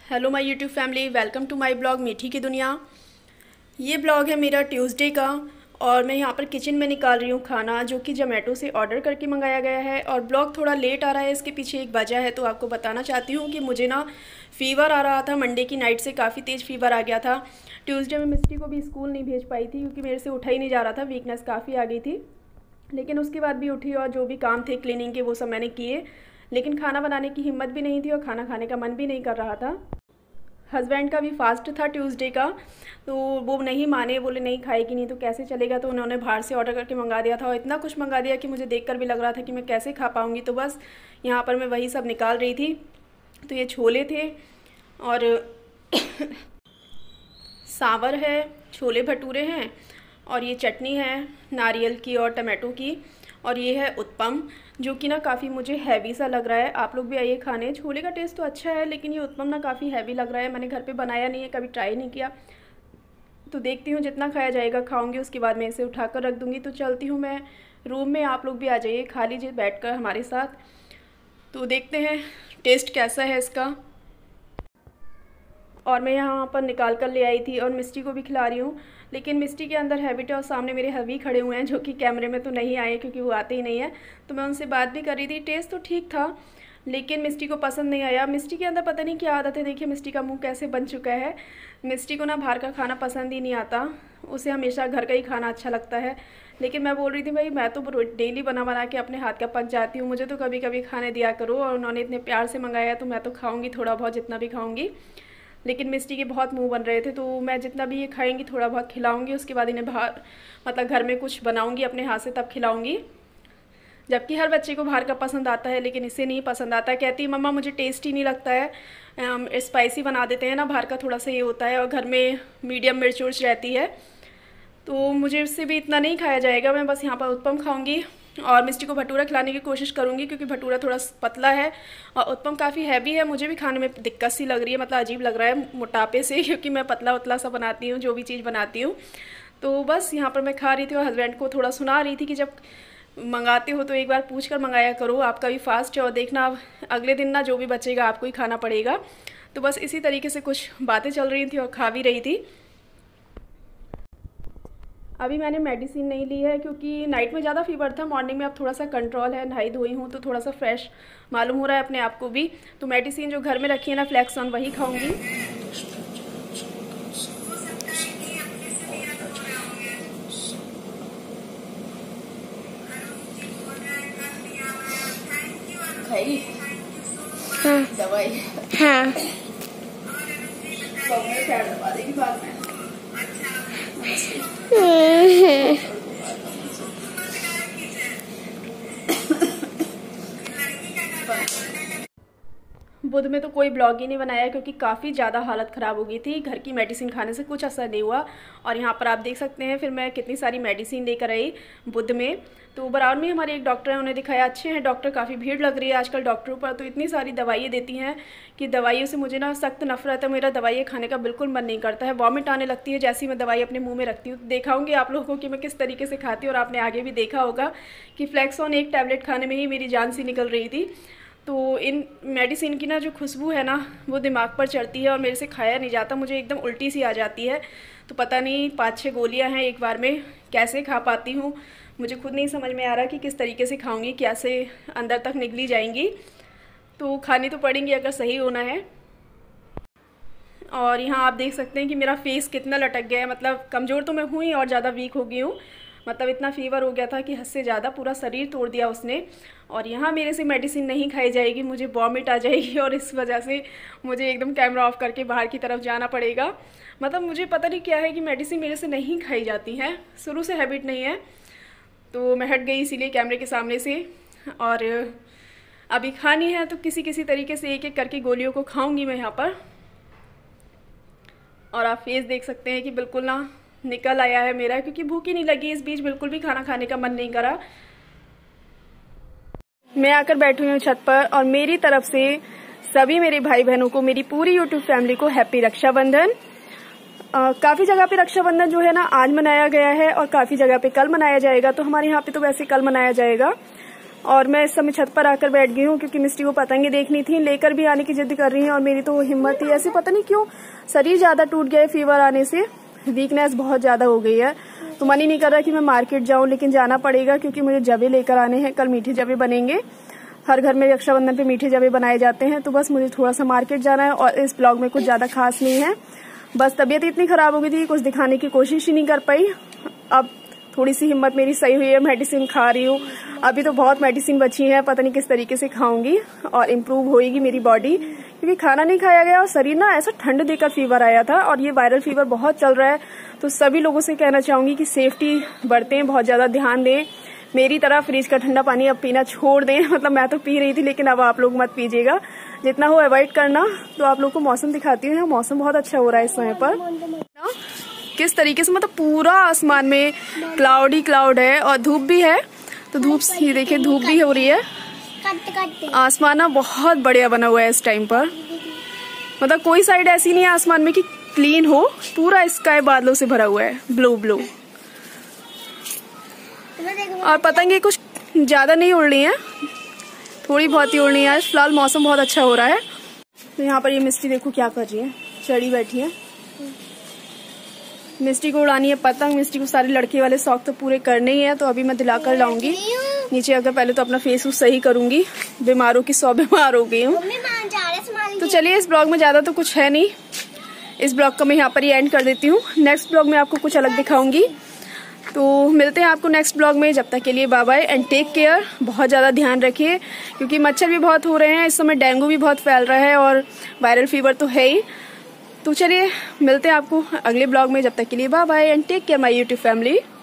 Hello my YouTube family, welcome to my blog मीठी की दुनिया। ये ब्लॉग है मेरा ट्यूसडे का और मैं यहाँ पर किचन में निकाल रही हूँ खाना जो कि जोमेटो से ऑर्डर करके मंगाया गया है। और ब्लॉग थोड़ा लेट आ रहा है, इसके पीछे एक वजह है। तो आपको बताना चाहती हूँ कि मुझे ना फ़ीवर आ रहा था, मंडे की नाइट से काफ़ी तेज़ फीवर आ गया था। ट्यूसडे में मिस्टी को भी स्कूल नहीं भेज पाई थी क्योंकि मेरे से उठा ही नहीं जा रहा था, वीकनेस काफ़ी आ गई थी। लेकिन उसके बाद भी उठी और जो भी काम थे क्लीनिंग के वो सब मैंने किए, लेकिन खाना बनाने की हिम्मत भी नहीं थी और खाना खाने का मन भी नहीं कर रहा था। हस्बैंड का भी फास्ट था ट्यूसडे का, तो वो नहीं माने, बोले नहीं खाएगी नहीं तो कैसे चलेगा। तो उन्होंने बाहर से ऑर्डर करके मंगा दिया था और इतना कुछ मंगा दिया कि मुझे देखकर भी लग रहा था कि मैं कैसे खा पाऊँगी। तो बस यहाँ पर मैं वही सब निकाल रही थी। तो ये छोले थे और सांवर है, छोले भटूरे हैं और ये चटनी है नारियल की और टमाटो की। और ये है उत्पम जो कि ना काफ़ी मुझे हैवी सा लग रहा है। आप लोग भी आइए खाने। छोले का टेस्ट तो अच्छा है लेकिन ये उत्पम ना काफ़ी हैवी लग रहा है। मैंने घर पे बनाया नहीं है, कभी ट्राई नहीं किया, तो देखती हूँ जितना खाया जाएगा खाऊंगी, उसके बाद मैं इसे उठाकर रख दूँगी। तो चलती हूँ मैं रूम में, आप लोग भी आ जाइए, खा लीजिए बैठकर हमारे साथ। तो देखते हैं टेस्ट कैसा है इसका। और मैं यहाँ पर निकाल कर ले आई थी और मिस्टी को भी खिला रही हूँ। लेकिन मिस्टी के अंदर हैबिट है और सामने मेरे हबी खड़े हुए हैं जो कि कैमरे में तो नहीं आए क्योंकि वो आते ही नहीं है। तो मैं उनसे बात भी कर रही थी। टेस्ट तो ठीक था लेकिन मिस्टी को पसंद नहीं आया। मिस्टी के अंदर पता नहीं क्या आदत है, देखिए मिस्टी का मुंह कैसे बन चुका है। मिस्टी को ना बाहर का खाना पसंद ही नहीं आता, उसे हमेशा घर का ही खाना अच्छा लगता है। लेकिन मैं बोल रही थी भाई मैं तो डेली बना बना के अपने हाथ का पक जाती हूँ, मुझे तो कभी कभी खाने दिया करो। और उन्होंने इतने प्यार से मंगाया तो मैं तो खाऊँगी थोड़ा बहुत, जितना भी खाऊँगी। लेकिन मिस्टी के बहुत मुंह बन रहे थे, तो मैं जितना भी ये खाएंगी थोड़ा बहुत खिलाऊंगी, उसके बाद इन्हें बाहर मतलब घर में कुछ बनाऊंगी अपने हाथ से तब खिलाऊंगी। जबकि हर बच्चे को बाहर का पसंद आता है लेकिन इसे नहीं पसंद आता है। कहती है मम्मा मुझे टेस्टी नहीं लगता है, स्पाइसी बना देते हैं ना, बाहर का थोड़ा सा ये होता है और घर में मीडियम मिर्च उर्च रहती है। तो मुझे उससे भी इतना नहीं खाया जाएगा, मैं बस यहाँ पर उत्पम खाऊंगी और मिस्टी को भटूरा खिलाने की कोशिश करूँगी क्योंकि भटूरा थोड़ा पतला है और उत्पम काफ़ी हैवी है। मुझे भी खाने में दिक्कत सी लग रही है, मतलब अजीब लग रहा है मोटापे से क्योंकि मैं पतला उतला सा बनाती हूँ जो भी चीज़ बनाती हूँ। तो बस यहाँ पर मैं खा रही थी और हस्बैंड को थोड़ा सुना रही थी कि जब मंगाते हो तो एक बार पूछ कर मंगाया करो, आपका भी फास्ट है और देखना अगले दिन ना जो भी बचेगा आपको ही खाना पड़ेगा। तो बस इसी तरीके से कुछ बातें चल रही थी और खा भी रही थी। अभी मैंने मेडिसिन नहीं ली है क्योंकि नाइट में ज़्यादा फीवर था, मॉर्निंग में अब थोड़ा सा कंट्रोल है, नहाई धोई हूँ तो थोड़ा सा फ्रेश मालूम हो रहा है अपने आप को भी। तो मेडिसिन जो घर में रखी है ना फ्लैक्सॉन, वही खाऊंगी। हाँ दवाई हाँ दबा देगी बाद में। बुध में तो कोई ब्लॉग ही नहीं बनाया क्योंकि काफ़ी ज़्यादा हालत ख़राब हो गई थी। घर की मेडिसिन खाने से कुछ असर नहीं हुआ और यहाँ पर आप देख सकते हैं फिर मैं कितनी सारी मेडिसिन लेकर आई बुध में। तो बराबर में हमारे एक डॉक्टर हैं, उन्हें दिखाया, अच्छे हैं डॉक्टर, काफ़ी भीड़ लग रही है आजकल डॉक्टरों पर। तो इतनी सारी दवाइयाँ देती हैं कि दवाइयों से मुझे ना सख्त नफरत है, मेरा दवाइयाँ खाने का बिल्कुल मन नहीं करता है, वॉमिट आने लगती है जैसे ही मैं दवाई अपने मुँह में रखती हूँ। दिखाऊँगी आप लोगों को कि मैं किस तरीके से खाती हूँ और आपने आगे भी देखा होगा कि फ्लैक्सॉन एक टैबलेट खाने में ही मेरी जान सी निकल रही थी। तो इन मेडिसिन की ना जो खुशबू है ना वो दिमाग पर चढ़ती है और मेरे से खाया नहीं जाता, मुझे एकदम उल्टी सी आ जाती है। तो पता नहीं 5-6 गोलियां हैं एक बार में, कैसे खा पाती हूँ मुझे खुद नहीं समझ में आ रहा कि किस तरीके से खाऊंगी, कैसे अंदर तक निकली जाएंगी। तो खानी तो पड़ेंगी अगर सही होना है। और यहाँ आप देख सकते हैं कि मेरा फेस कितना लटक गया है, मतलब कमज़ोर तो मैं हूँ ही और ज़्यादा वीक हो गई हूँ। मतलब इतना फीवर हो गया था कि हद से ज़्यादा पूरा शरीर तोड़ दिया उसने। और यहाँ मेरे से मेडिसिन नहीं खाई जाएगी, मुझे वॉमिट आ जाएगी और इस वजह से मुझे एकदम कैमरा ऑफ करके बाहर की तरफ जाना पड़ेगा। मतलब मुझे पता नहीं क्या है कि मेडिसिन मेरे से नहीं खाई जाती हैं, शुरू से हैबिट नहीं है। तो मैं हट गई इसीलिए कैमरे के सामने से। और अभी खानी है तो किसी किसी तरीके से एक एक करके गोलियों को खाऊँगी मैं यहाँ पर। और आप फेस देख सकते हैं कि बिल्कुल ना निकल आया है मेरा, क्योंकि भूख ही नहीं लगी इस बीच, बिल्कुल भी खाना खाने का मन नहीं करा। मैं आकर बैठी हुई हूँ छत पर और मेरी तरफ से सभी मेरे भाई बहनों को, मेरी पूरी यूट्यूब फैमिली को हैप्पी रक्षाबंधन। काफ़ी जगह पे रक्षाबंधन जो है ना आज मनाया गया है और काफ़ी जगह पे कल मनाया जाएगा। तो हमारे यहाँ पे तो वैसे कल मनाया जाएगा। और मैं इस समय छत पर आकर बैठ गई हूँ क्योंकि मिस्टी को पतंगे देखनी थी, लेकर भी आने की जिद कर रही है और मेरी तो हिम्मत ही ऐसे, पता नहीं क्यों शरीर ज्यादा टूट गया है फीवर आने से, वीकनेस बहुत ज्यादा हो गई है। तो मन ही नहीं कर रहा कि मैं मार्केट जाऊं, लेकिन जाना पड़ेगा क्योंकि मुझे जवे लेकर आने हैं। कल मीठे जवे बनेंगे, हर घर में रक्षाबंधन पे मीठे जवे बनाए जाते हैं। तो बस मुझे थोड़ा सा मार्केट जाना है और इस ब्लॉग में कुछ ज्यादा खास नहीं है। बस तबीयत इतनी खराब हो गई थी, कुछ दिखाने की कोशिश ही नहीं कर पाई। अब थोड़ी सी हिम्मत मेरी सही हुई है, मेडिसिन खा रही हूँ। अभी तो बहुत मेडिसिन बची है, पता नहीं किस तरीके से खाऊंगी और इम्प्रूव होएगी मेरी बॉडी, क्योंकि खाना नहीं खाया गया और शरीर ना ऐसा ठंड देकर फीवर आया था और ये वायरल फीवर बहुत चल रहा है। तो सभी लोगों से कहना चाहूंगी कि सेफ्टी बरतें, बहुत ज्यादा ध्यान दें। मेरी तरह फ्रिज का ठंडा पानी अब पीना छोड़ दें। मतलब मैं तो पी रही थी, लेकिन अब आप लोग मत पीजिएगा, जितना हो अवॉइड करना। तो आप लोग को मौसम दिखाती हूँ, मौसम बहुत अच्छा हो रहा है इस समय पर, किस तरीके से मतलब पूरा आसमान में क्लाउडी क्लाउड है और धूप भी है। तो धूप ही देखिए, धूप भी हो रही है। आसमान ना बहुत बढ़िया बना हुआ है इस टाइम पर, मतलब कोई साइड ऐसी नहीं है आसमान में कि क्लीन हो, पूरा स्काई बादलों से भरा हुआ है, ब्लू ब्लू। और पतंगे कुछ ज्यादा नहीं उड़ रही है, थोड़ी बहुत ही उड़ रही है। फिलहाल मौसम बहुत अच्छा हो रहा है। तो यहाँ पर ये मिस्टी देखो क्या कर रही है, चढ़ी बैठी है। मिस्टी को उड़ानी है पतंग। मिस्टी को सारे लड़के वाले शौक तो पूरे करने ही है, तो अभी मैं दिलाकर लाऊंगी नीचे। अगर पहले तो अपना फेस सही करूंगी, बीमारों की 100 बीमार हो गई हूँ। तो चलिए, इस ब्लॉग में ज्यादा तो कुछ है नहीं, इस ब्लॉग का मैं यहाँ पर ही एंड कर देती हूँ। नेक्स्ट ब्लॉग में आपको कुछ अलग दिखाऊंगी। तो मिलते हैं आपको नेक्स्ट ब्लॉग में, जब तक के लिए bye bye and take care. बहुत ज्यादा ध्यान रखिए क्योंकि मच्छर भी बहुत हो रहे हैं इस समय, डेंगू भी बहुत फैल रहा है और वायरल फीवर तो है ही। तो चलिए मिलते हैं आपको अगले ब्लॉग में, जब तक के लिए bye bye and take care my YouTube family.